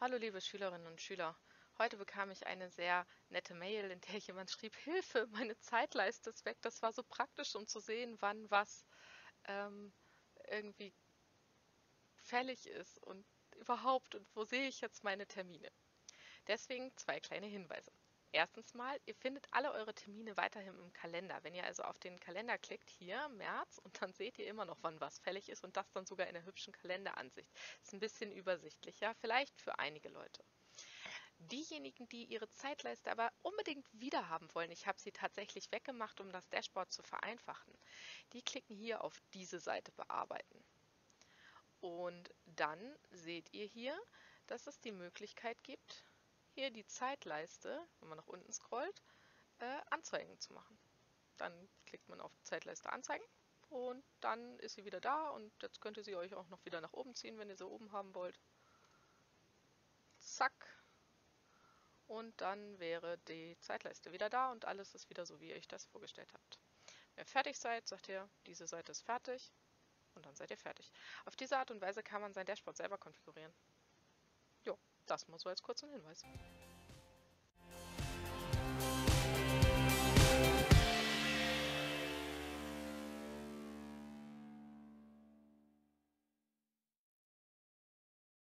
Hallo liebe Schülerinnen und Schüler. Heute bekam ich eine sehr nette Mail, in der jemand schrieb: Hilfe, meine Zeitleiste ist weg. Das war so praktisch, um zu sehen, wann was ähm, irgendwie fällig ist und überhaupt und wo sehe ich jetzt meine Termine. Deswegen zwei kleine Hinweise. Erstens mal, ihr findet alle eure Termine weiterhin im Kalender. Wenn ihr also auf den Kalender klickt, hier März, und dann seht ihr immer noch, wann was fällig ist und das dann sogar in der hübschen Kalenderansicht. Ist ein bisschen übersichtlicher, vielleicht für einige Leute. Diejenigen, die ihre Zeitleiste aber unbedingt wiederhaben wollen, ich habe sie tatsächlich weggemacht, um das Dashboard zu vereinfachen, die klicken hier auf diese Seite bearbeiten. Und dann seht ihr hier, dass es die Möglichkeit gibt, hier die Zeitleiste, wenn man nach unten scrollt, Anzeigen zu machen. Dann klickt man auf Zeitleiste anzeigen und dann ist sie wieder da und jetzt könnt ihr sie euch auch noch wieder nach oben ziehen, wenn ihr sie oben haben wollt. Zack. Und dann wäre die Zeitleiste wieder da und alles ist wieder so, wie ihr euch das vorgestellt habt. Wenn ihr fertig seid, sagt ihr, diese Seite ist fertig und dann seid ihr fertig. Auf diese Art und Weise kann man sein Dashboard selber konfigurieren. Jo, das mal so als kurzen Hinweis.